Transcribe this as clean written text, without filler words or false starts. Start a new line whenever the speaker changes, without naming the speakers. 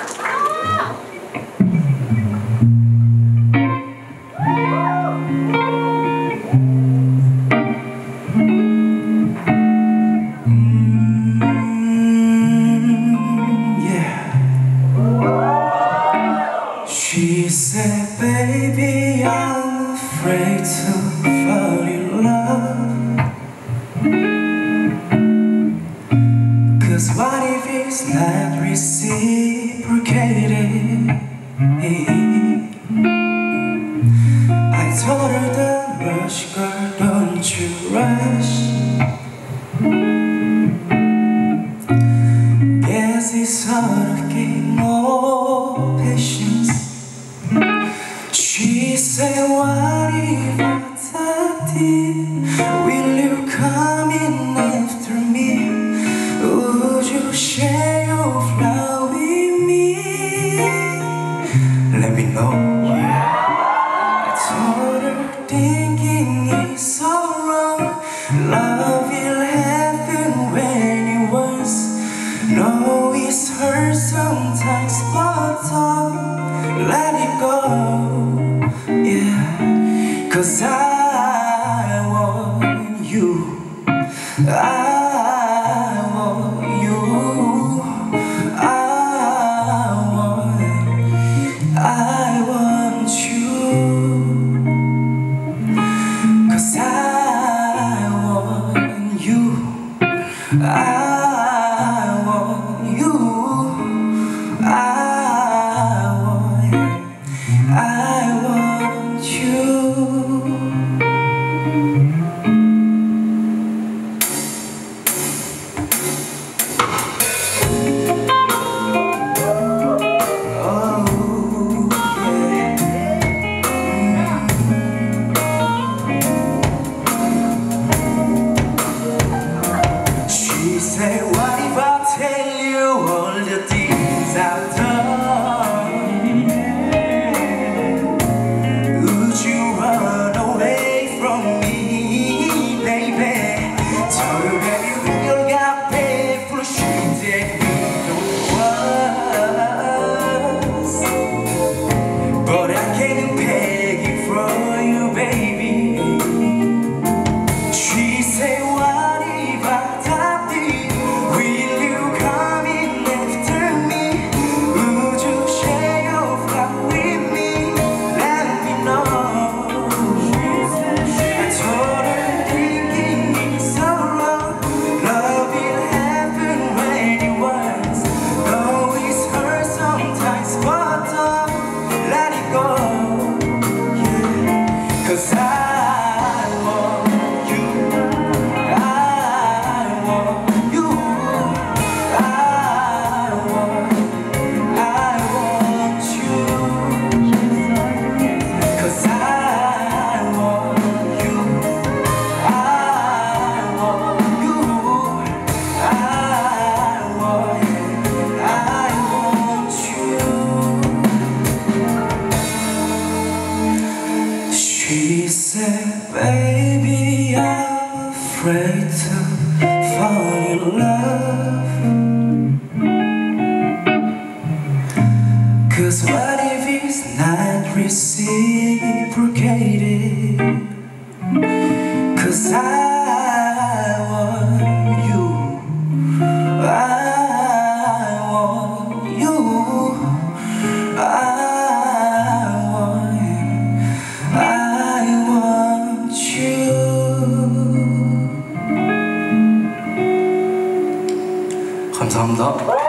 She said, baby, I'm afraid to fall in love, 'cause what if it's not reciprocated? I told her, don't rush, girl, don't you rush. Guess it's hard to get more patience. She said, what if I did? Will you come in after me? Would you share your flower with me? Let me know. I told her, thinking it's so wrong. Love will happen when it was. No, it's hurt sometimes, but don't let it go. Yeah, 'cause I want you. I want you. I want you. 'Cause I want you. I want you. I want you. She said, what if I tell you all the things I've done? Would you run away from me, baby? Tell you baby, you got paid for the shit that we was. But I can't pay it for you, baby. She said, what if I died? Will you come in after me? Would you share your flower with me? Let me know. I told her, thinking it's so wrong. Love will happen when it was. Though it's hurt sometimes, but don't let it go. Yeah, 'cause I want you. I want you. I want you. 'Cause I want you. I want you. I want you. She said, baby, I'm afraid to fall in love, 'cause what if it's not reciprocated? 'Cause I want you. I want you. I want you. 감사합니다.